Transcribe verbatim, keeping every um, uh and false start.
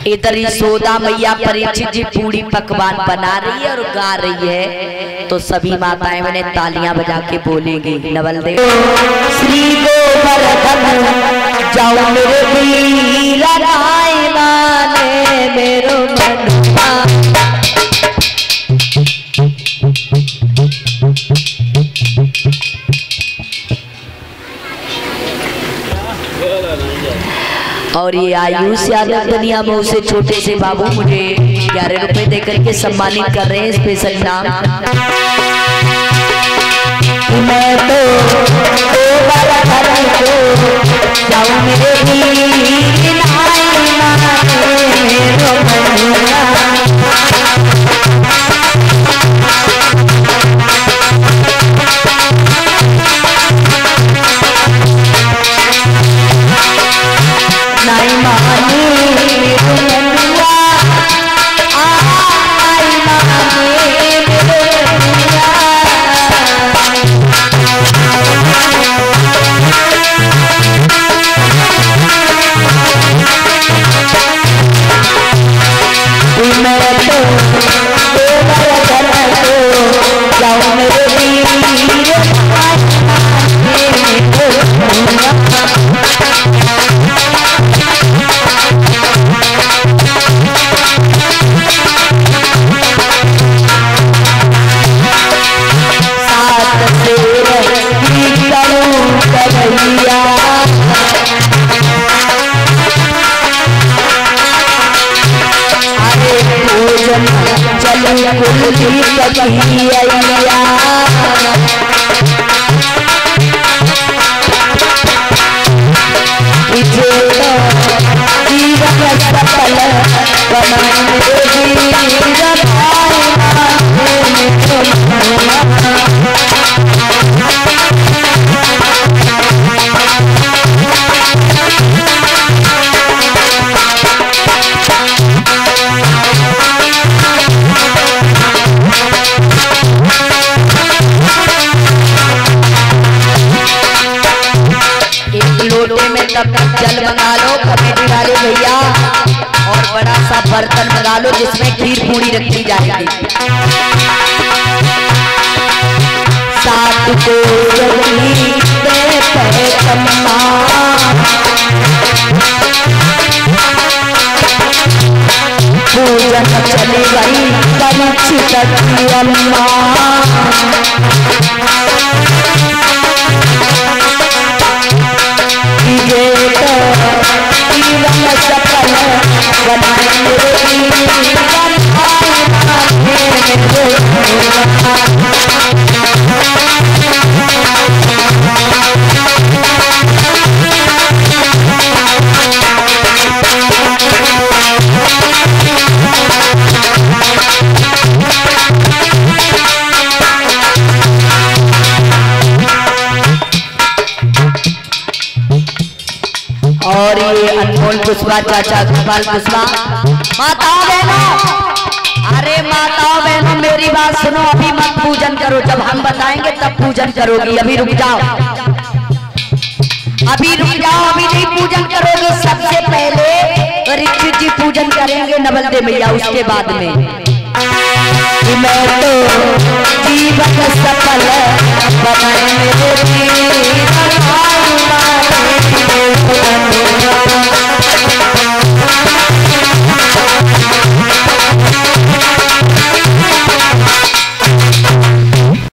इधर यशोदा मैया परीक्षित जी पूरी पकवान बना रही है और गा रही है, तो सभी माताएं मैंने तालियां बजा के बोलेंगी। नवल देव श्री गोवर्धन जाओ मेरे वीर राय माने मेरो मनवा। और ये आयुष यादव दुनिया में उसे छोटे से बाबू मुझे ग्यारह रुपए देकर के सम्मानित कर रहे हैं स्पेशल नाम। मैं तो जाऊं मेरे वीर जल बना लो कमेटी वाले भैया, और बड़ा सा बर्तन बना लो जिसमें खीर पूरी रखी जाएगी। सात को पूजन चली गई परीक्षित अम्मा। सफल और ये अनमोल पुष्पा चाचा गोपाल पुष्पा। माताओं बहनों, अरे माताओं बहनों मेरी बात सुनो, अभी मत पूजन करो, जब हम बताएंगे तब पूजन करोगी। अभी रुक जाओ, अभी रुक जाओ, अभी नहीं पूजन करोगे। सबसे पहले परीक्षित जी पूजन करेंगे नवल देव मैया, उसके बाद में मैं तो जीवन सफल बनाए मेरे